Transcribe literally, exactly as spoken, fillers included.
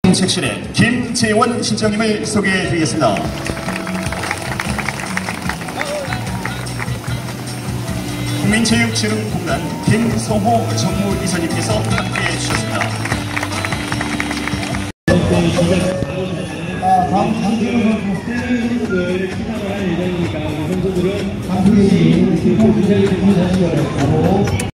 섹션의 김재원 실장님을 소개해 드리겠습니다. 국민체육진흥공단 김성호 정무이사님께서 함께해 주셨습니다. 다음 선수를 시작을 할 예정이니까 우리 선수들은 선수들이 이렇게 주시하고